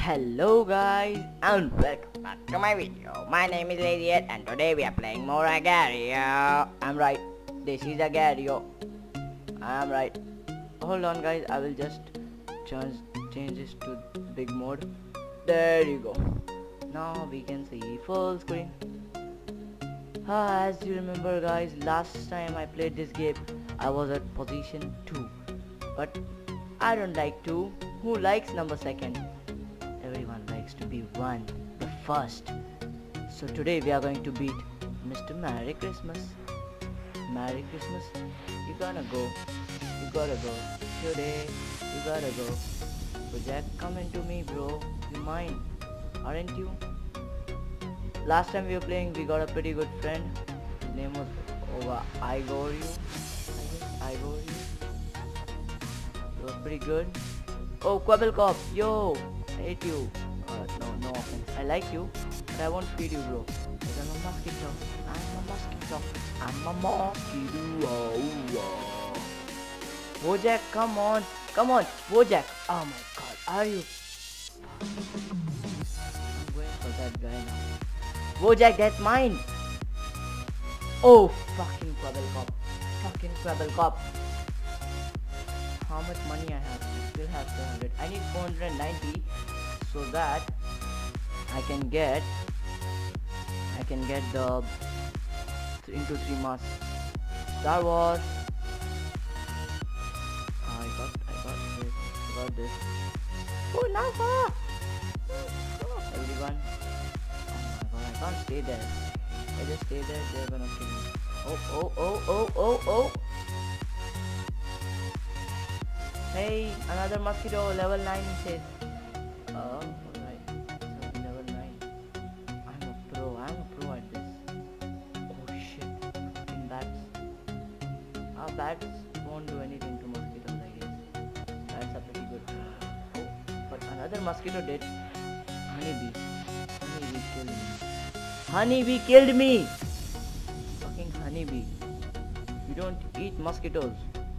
Hello guys and welcome back to my video. My name is lazyzz and today we are playing more Agario. I'm right, this is Agario. I'm right. Hold on guys, I will just change this to big mode. There you go. Now we can see full screen. As you remember guys, last time I played this game I was at position 2. But I don't like 2. Who likes number 2nd? Everyone likes to be 1, the first. So today we are going to beat Mr. Merry Christmas. Merry Christmas. You gotta go. Today you gotta go. So Jack, come into me bro. You mine, aren't you? Last time we were playing we got a pretty good friend. His name was Agario. Agario. It was pretty good. Oh, Quabble Cop, yo, I hate you. No offense. I like you, but I won't feed you, bro. Because I'm a mosquito. I'm a mosquito. Bojack, come on, Bojack. Oh my God, are you? I'm going for that guy now. Bojack, that's mine. Oh, fucking Quabble Cop. How much money I have? I still have 200. I need 490 so that I can get the into 3 masks. Star Wars. I got this. Oh, NASA! Everyone. Oh my God, I can't stay there. I just stay there, they're gonna kill me. Oh. Hey, another mosquito, level 9 he says. Oh, alright. So level 9. I'm a pro at this. Oh shit. Fucking bats. Our bats won't do anything to mosquitoes, I guess. That's a pretty good thing. Oh, but another mosquito did. Honeybee. Honeybee killed me! Fucking honeybee. You don't eat mosquitoes.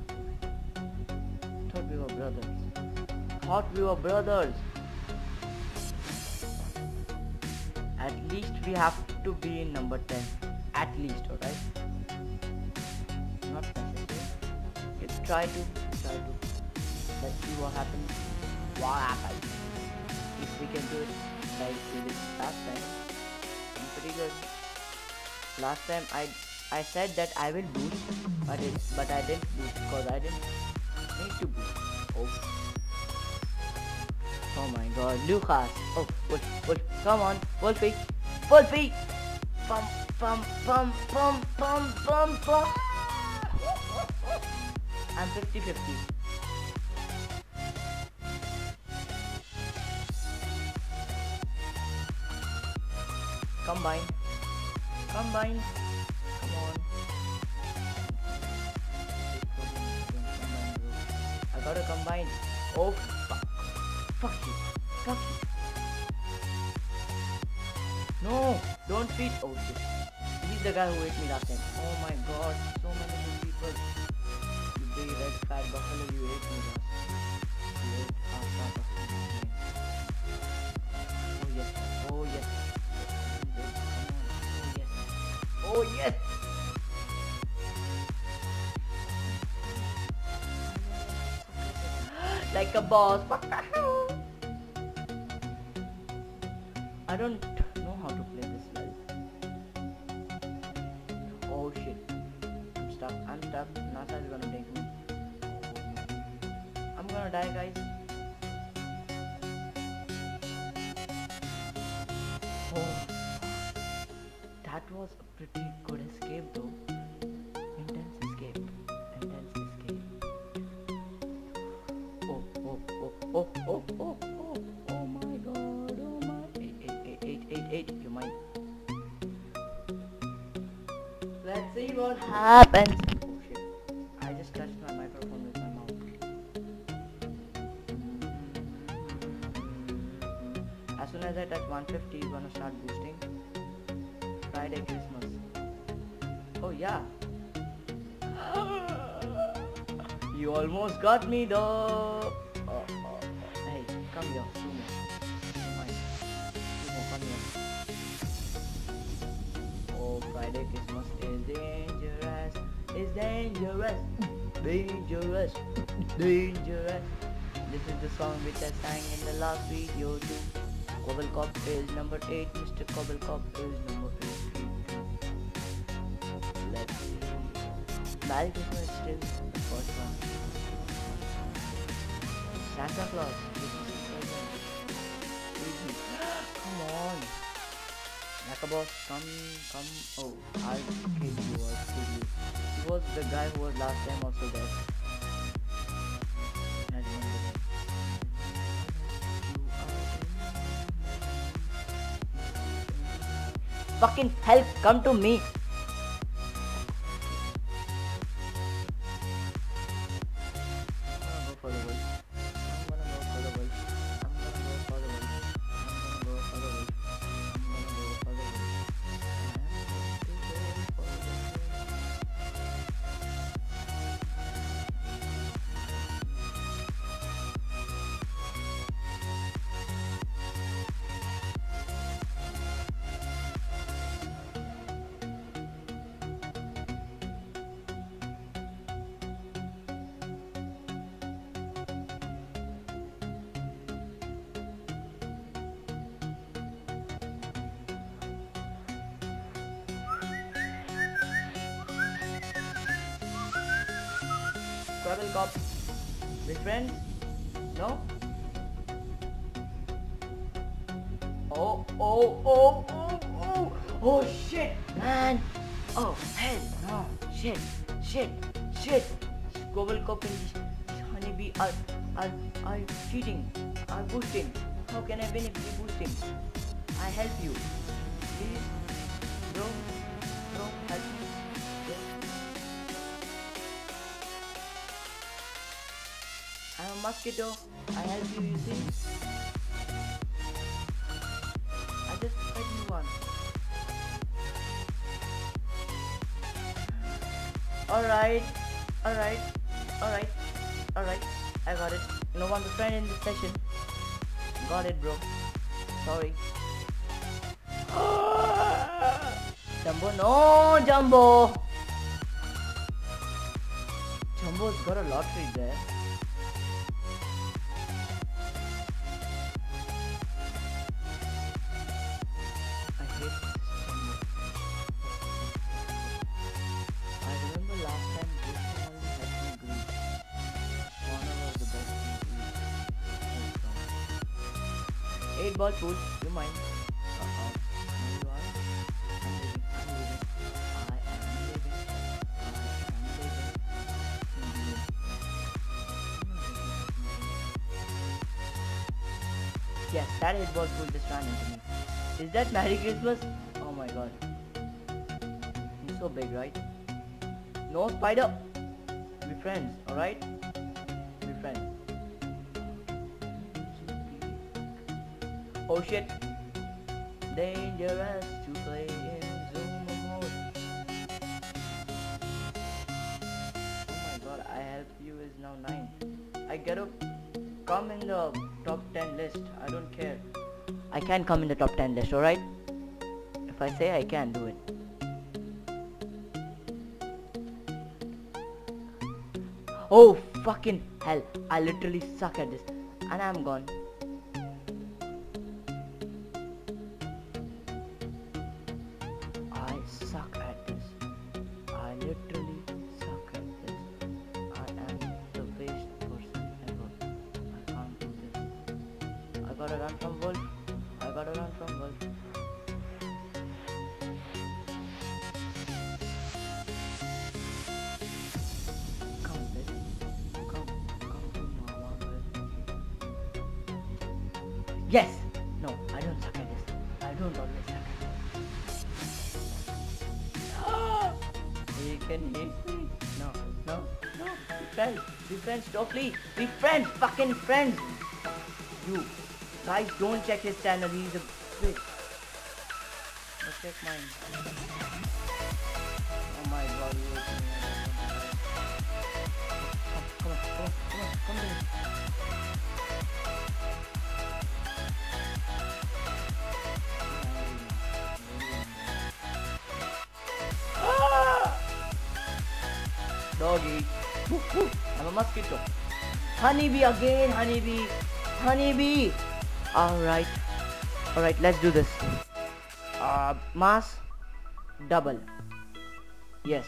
Thought we were brothers. At least we have to be in number 10. At least, alright? Not necessary. Let's try to. Let's see what happens. If we can do it like we did last time. I'm pretty good. Last time I said that I will boost, but I didn't boost because I didn't need to boost. Oh my God, Lucas. Oh, Wolf, come on, Wolfie. Pum. I'm 50-50. Combine. Come on. I gotta combine. Oh, fuck you. No, don't feed. Oh shit. He's the guy who ate me last time. Oh my God, so many good people. You big red fat buffalo, you ate me last time. You ate half of me. Oh yes. Oh yes. Like a boss. I don't know how to play this well. Oh shit. I'm stuck. NASA is gonna take me. I'm gonna die, guys. Oh, that was a pretty good escape though. Intense escape. Oh my God. Oh my. 8. You mind? Let's see what happens. Oh shit. I just touched my microphone with my mouth. As soon as I touch 150, you're gonna start boosting. Friday Christmas. Oh yeah. You almost got me though. Hey, come here, sumo. Friday Christmas is dangerous. It's dangerous. Dangerous. Dangerous. This is the song which I sang in the last video too. Cobblecop is number 8. Mr. Cobblecop is number 8. Let's see. Merry Christmas is still the first one. Santa Claus. Come on. Boss, come. Oh, I'll kill you. He was the guy who was last time also there. I remember. Fucking hell, come to me. Travel cop. With friends? No? Oh shit, man. Oh hell no. Shit. Squabble cop and this honeybee are cheating, are boosting. How can I win if they boosting? I help you. Please. Bro, help me. I'm a mosquito. I help you, you see? I just fed you one. Alright. I got it. No one to friend in this session. Got it, bro. Sorry. Jumbo, no, Jumbo. Jumbo's got a lottery there. Eight ball pool, you mind? You are. I'm leaving. I am leaving. Yes, that 8 ball pool just ran into me. Is that Merry Christmas? Oh my god. He's so big, right? No spider. Be friends, alright? Be friends. Oh shit. Dangerous to play in Zoom mode. Oh my god, I help you is now 9. I gotta come in the top 10 list. I don't care. I can come in the top 10 list, alright? If I say I can do it. Oh fucking hell. I literally suck at this. And I'm gone. Suck at this. I literally suck at this. I am the best person ever. I can't do this. I gotta run from Wolf. Come, baby. Come to Mama. Yes! No, I don't suck at this. I don't always suck at this. You can hit me. No. Be friends, totally. Be friends, fucking friends. You guys don't check his channel, he's a bitch. Let's check mine. Oh my god, you hit me. Come here. doggy. Woof, woof. I'm a mosquito. Honeybee again, honeybee. Honeybee. Alright. Alright, let's do this. Mass. Double. Yes.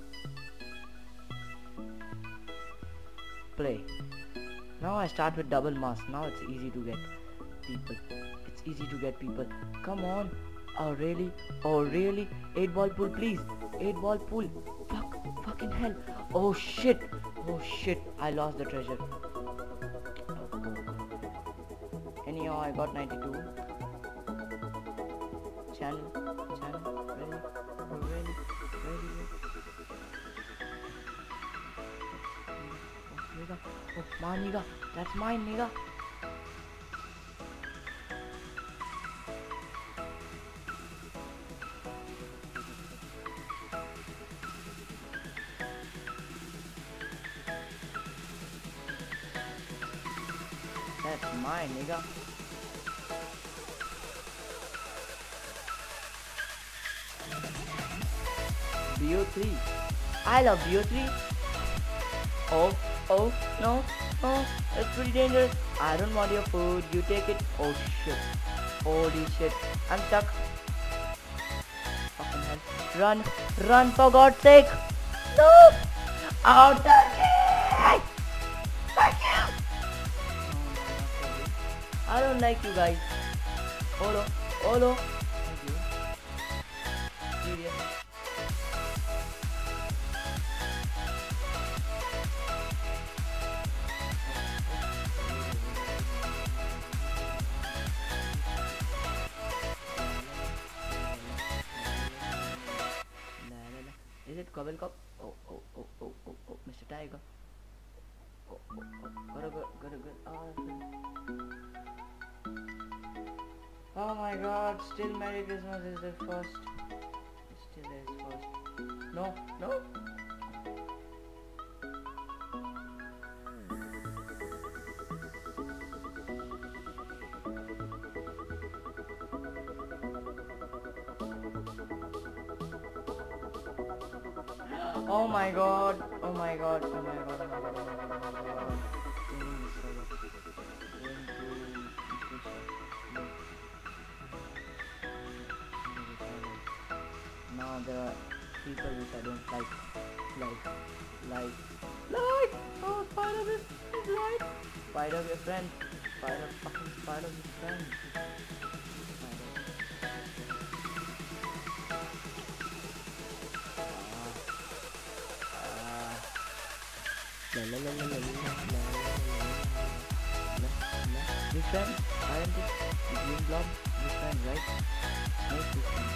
Play. Now I start with double mass. Now it's easy to get people. It's easy to get people. Come on. Oh really? Oh really? 8 ball pool please. 8 ball pool. Fuck. Fucking hell. Oh shit. Oh shit. I lost the treasure. Anyhow, I got 92. Channel. Really? Oh, nigga. Oh, my nigga. That's mine, nigga. That's mine, nigga. BO3. I love BO3. Oh, no, it's pretty dangerous. I don't want your food, you take it. Oh shit. Holy shit. I'm stuck. Fucking hell. Run for God's sake. No! Out the gate! Fuck you! I don't like you guys. Olo. Thank you. Serious. Is it Cobble Cup? Oh, Mr. Tiger. Gotta go. Oh my god, still Merry Christmas is the first. It still is first. No. Oh my god. Now there are people which I don't like. Oh, Spider is right. Spider your friend. Fucking Spider your friend. This friend, aren't it? The green blob, this friend, right? Snake this friend,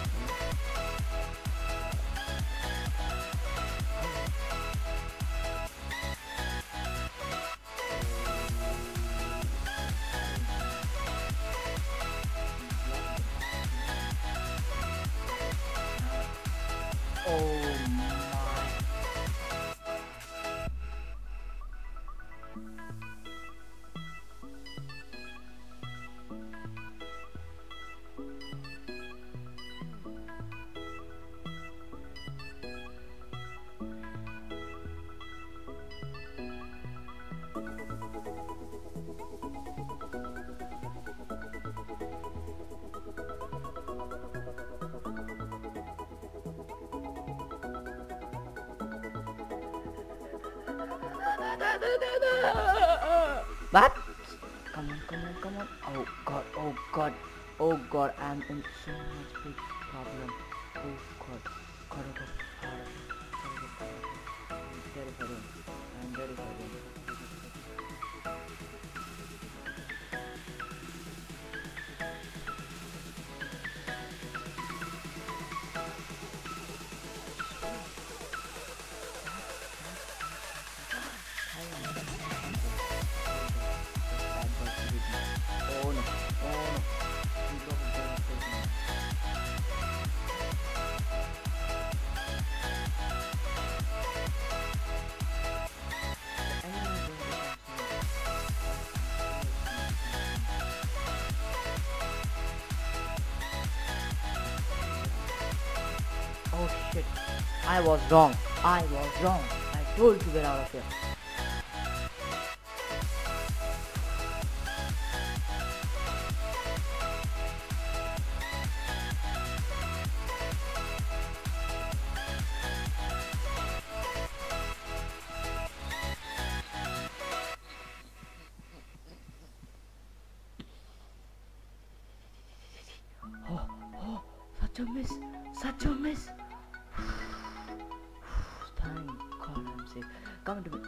Oh my. What? Come on. Oh god, I'm in so much big problem. Oh god. Gotta go. I'm ready for him. Oh no. Oh shit. I was wrong. I told to get out of here. Oh, such a miss, such a miss. Thank God I'm safe. Come to me.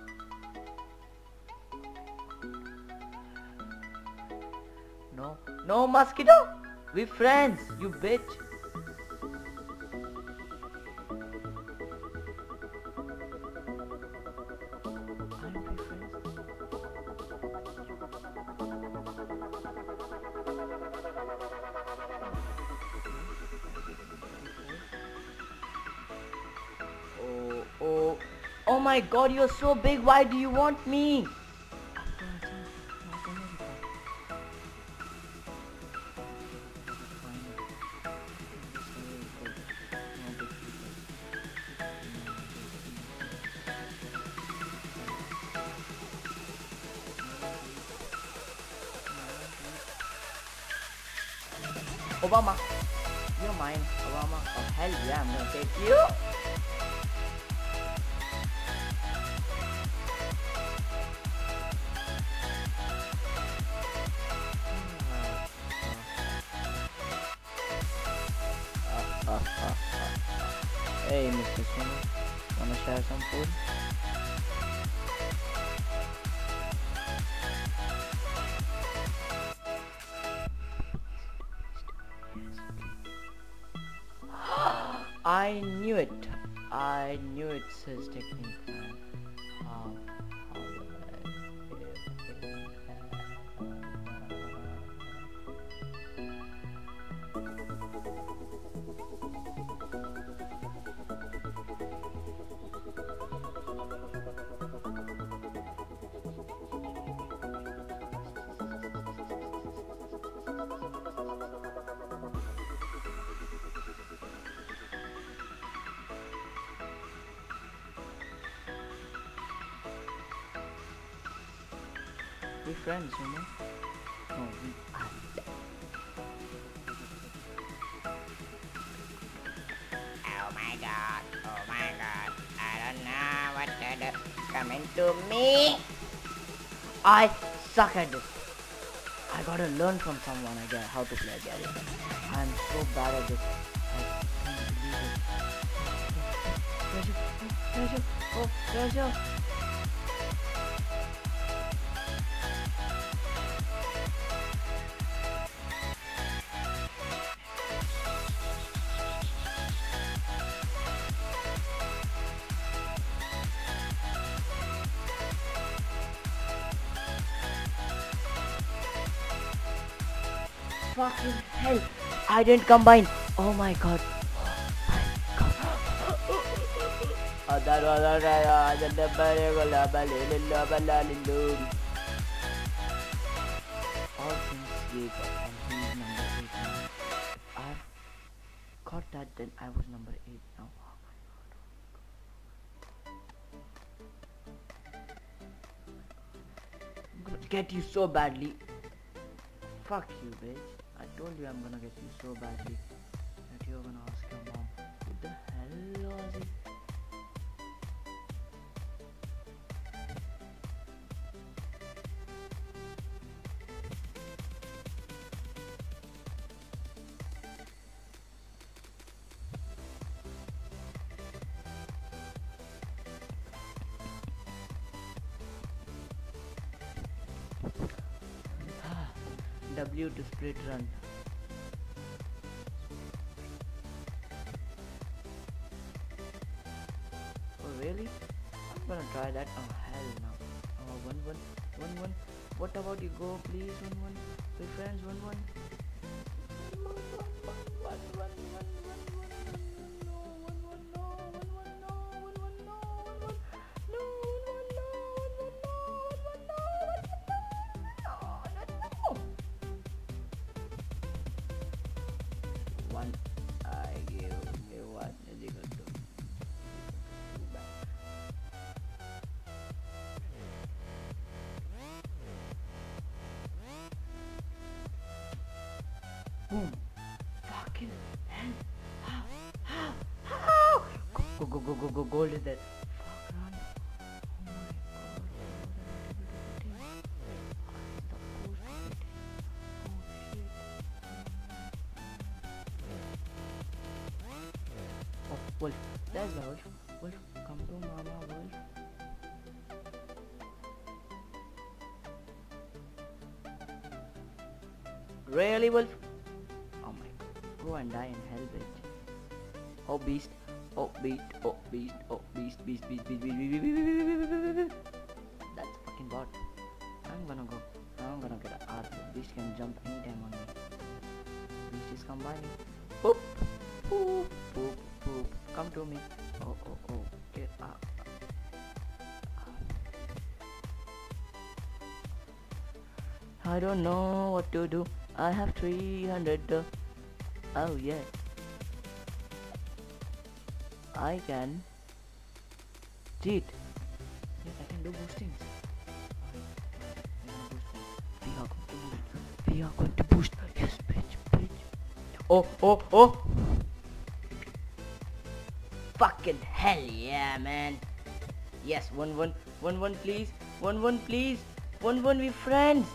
No, no, Mosquito. We friends, you bitch. Aren't we friends? Oh my God, you're so big. Why do you want me? Obama, you're mine. Obama, oh hell yeah, I'm gonna take you. Hey, Mr. Swimmer, wanna share some food? I knew it. I knew it's his technique, man. How we friends, you know? No, we aren't. Oh my God, I don't know what to do. Coming to me. I suck at this. I gotta learn from someone, I guess, how to play Agario. I'm so bad at this. I can't believe it. Treasure, oh, treasure. Fucking hell, I didn't combine. Oh my God. All things gave up and he's number 8 now. If I've got that, then I was number 8 now. Oh my God. I'm gonna get you so badly. Fuck you, bitch. I told you I'm gonna get you so badly that you're gonna ask your mom, what the hell was it? W to split run. Oh really? I'm gonna try that. Oh hell no. Oh 1-1, 1-1. What about you go please 1-1? We're friends 1-1. I give you what is equal to 2 back. Boom. Fucking hell. How? How? Go. Gold is there. Fuck, run. Oh my god. Oh, Wolf. There's my Wolf. Wolf, come to Mama, Wolf. Really, Wolf? Oh my god. Go and die in hell, bitch. Oh, beast. Oh, beast. Oh, beast. Oh, beast. That's fucking bot. I'm gonna go. I'm gonna get an arc. Beast can jump anytime on me. Beast is combining. Poop. Poop. Poop. Poop. Come to me. Oh. Get up. I don't know what to do. I have 300. Oh yeah. I can cheat. Yes, I can do boostings. We are going to boost. Yes, bitch. Oh. Fucking hell yeah, man. Yes, 1-1, please. 1-1, please. 1-1, we friends.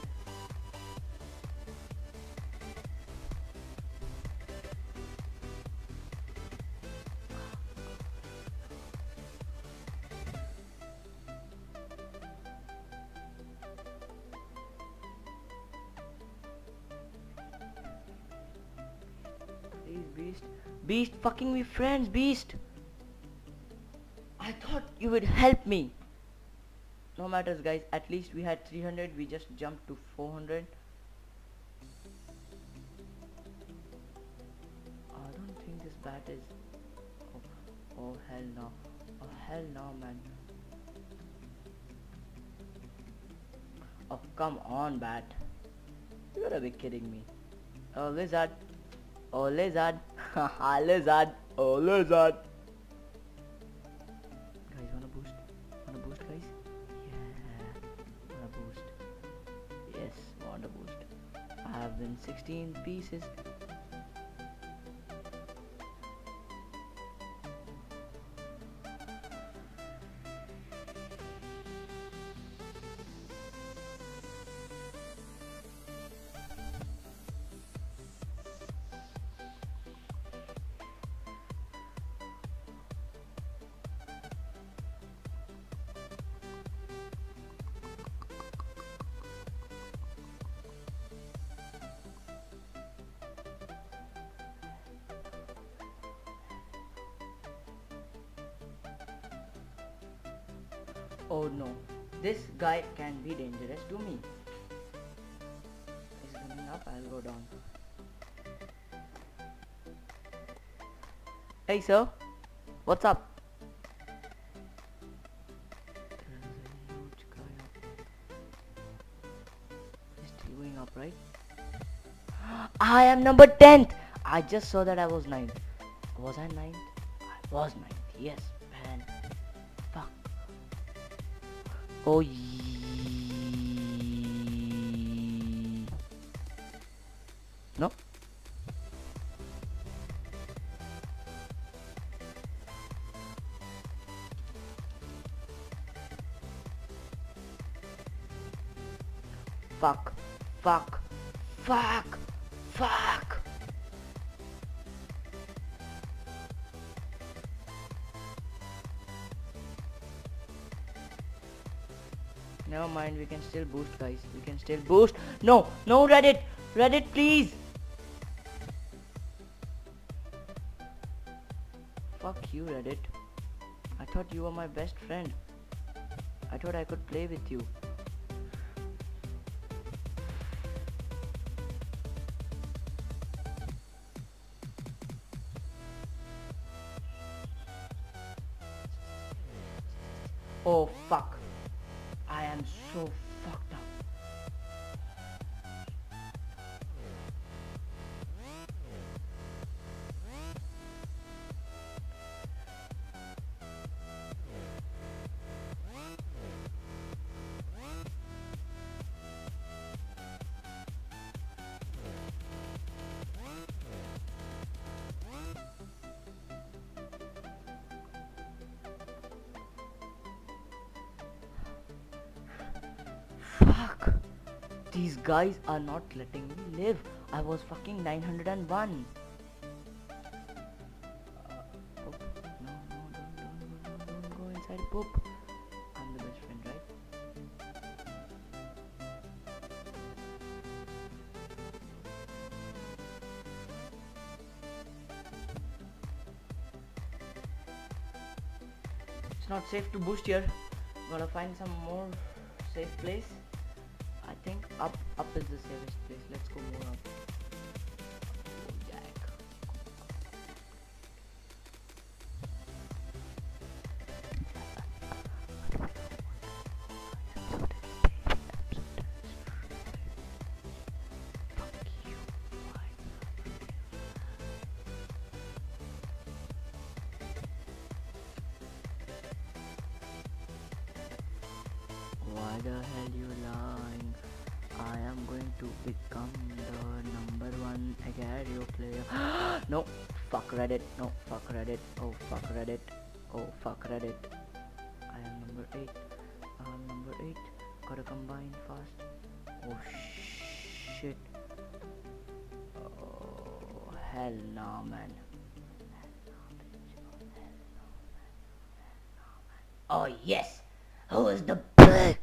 Please, Beast, fucking we friends, Beast. I thought you would help me. No matters, guys. At least we had 300. We just jumped to 400. I don't think this bat is. Oh hell no. Oh hell no, man. Oh come on, bat. You gotta be kidding me. Oh lizard. Oh lizard. Haha lizard. Oh lizard. Guys, wanna boost? Wanna boost, guys? Yeah. Wanna boost? Yes, wanna boost. I have been 16 pieces. Oh no, this guy can be dangerous to me. He's coming up, I'll go down. Hey sir, what's up? There's a huge guy up. He's still going up, right? I am number 10th! I just saw that I was 9th. Was I 9th? I was 9th, yes, man. Fuck. Oh no. Fuck. Never mind, we can still boost, guys. We can still boost. No, Reddit, please. Fuck you, Reddit. I thought you were my best friend. I thought I could play with you. Oh fuck. I am so fucked up. These guys are not letting me live. I was fucking 901. Poop. No, don't go inside poop. I'm the best friend, right? It's not safe to boost here. Gotta find some more safe place. I think up is the safest place. Let's go more up. Oh, Jack. Why the hell you lying? I am going to become the #1 Agario player. No, fuck Reddit. No, fuck Reddit. Oh, fuck Reddit. Oh, fuck Reddit. I am number 8. I'm number 8. Gotta combine fast. Oh, shit. Oh, hell nah, man. Oh yes! Who is the best?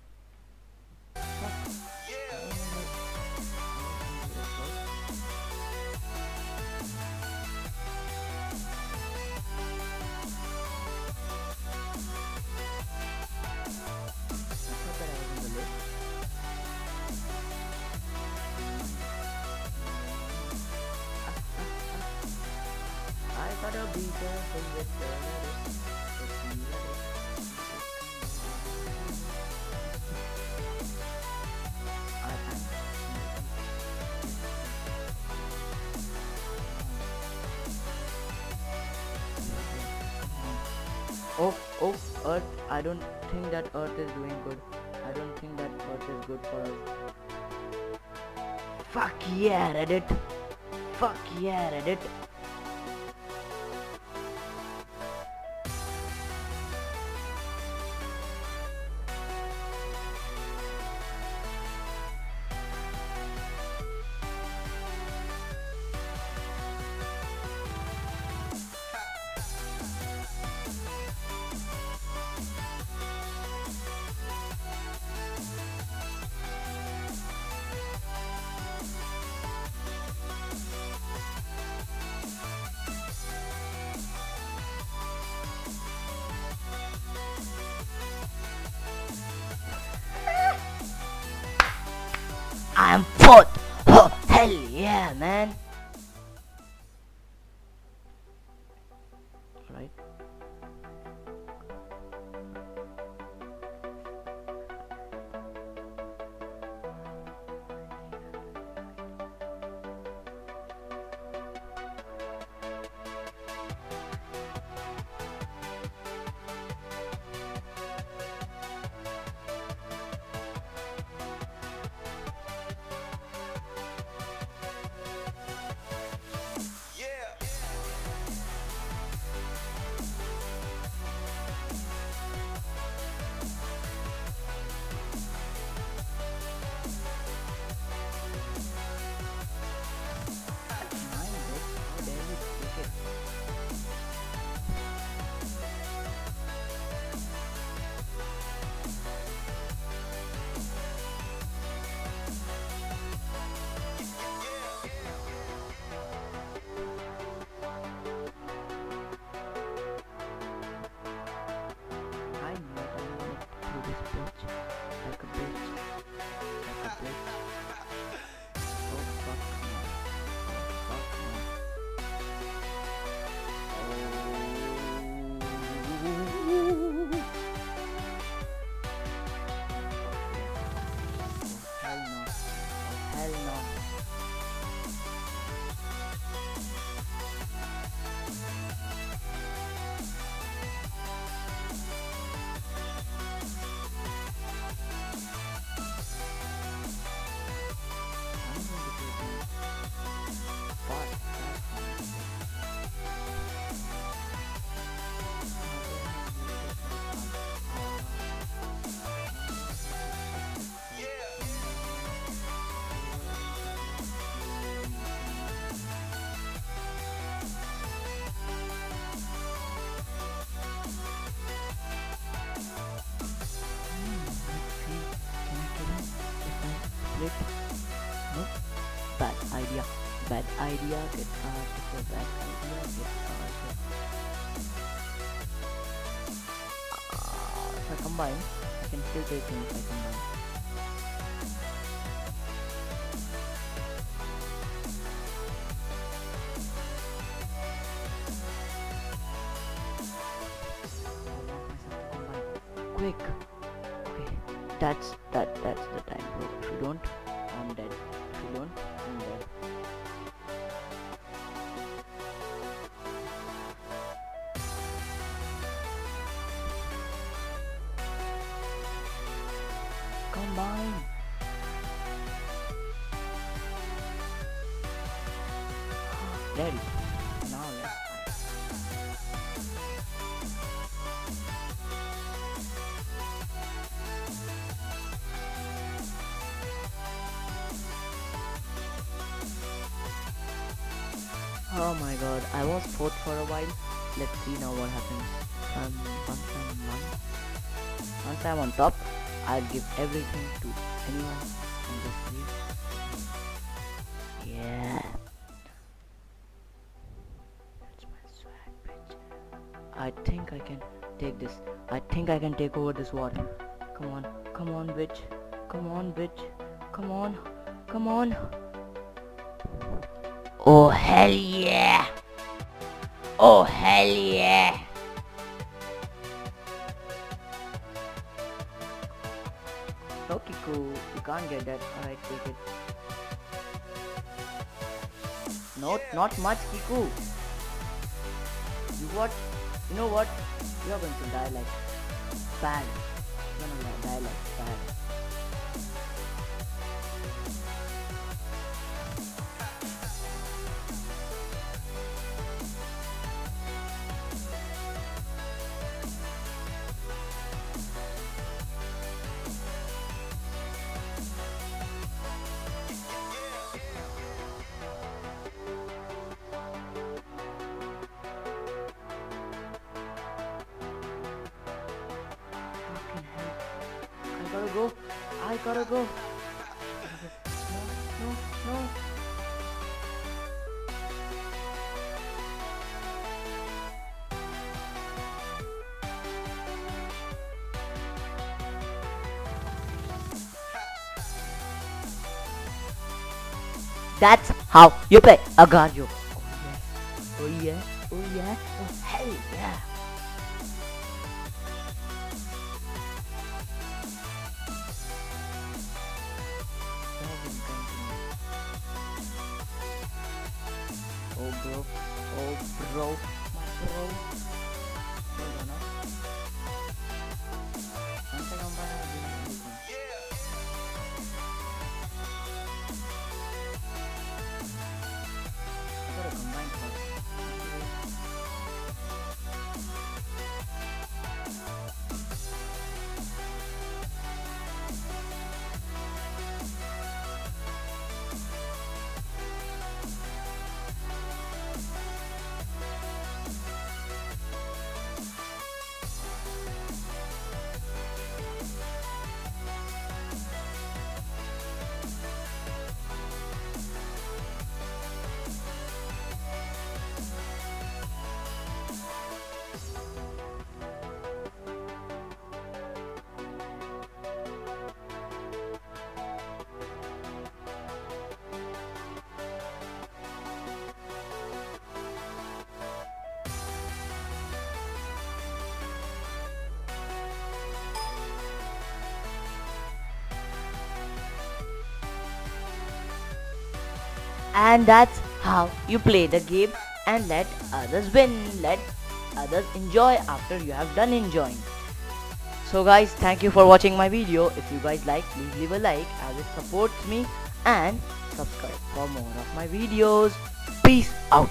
I gotta be careful with the Reddit. Oh, Earth. I don't think that Earth is doing good. I don't think that Earth is good for us. Fuck yeah, Reddit. Fuck yeah, Reddit. idea, get art, for bad idea, get art. If I combine, I can still take him if I combine. Quick. Okay, that's the time, bro. If you don't, I'm dead. If you don't, I'm dead. Combine. Ready. Now let's fight. Oh my god, I was fourth for a while. Let's see now what happens. Once I'm on top, I'll give everything to anyone and just leave. Yeah. That's my swag, bitch. I think I can take this. I think I can take over this war. Come on, bitch. Come on, bitch. Come on. Oh hell yeah! Oh hell yeah! No, Kiku, you can't get that. Alright, take it. No, not much, Kiku. You know what? You're going to die like bad. You're gonna die like bad. I gotta go. No. That's how you play Agario. Oh yeah. Oh hell yeah. Oh bro, my bro. Hold on, once I come back, I'll do everything. I gotta combine first. And that's how you play the game and let others win, let others enjoy after you have done enjoying. So guys, thank you for watching my video. If you guys like, please leave a like as it supports me, and subscribe for more of my videos. Peace out.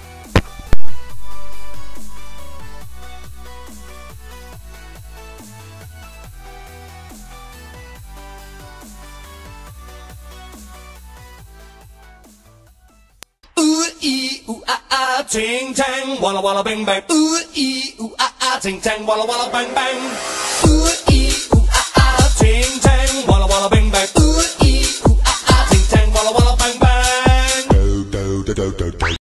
Ooh ah ah, ting tang, walla walla bang bang. Ooh ah ah, ting tang, walla walla bang bang. Ooh.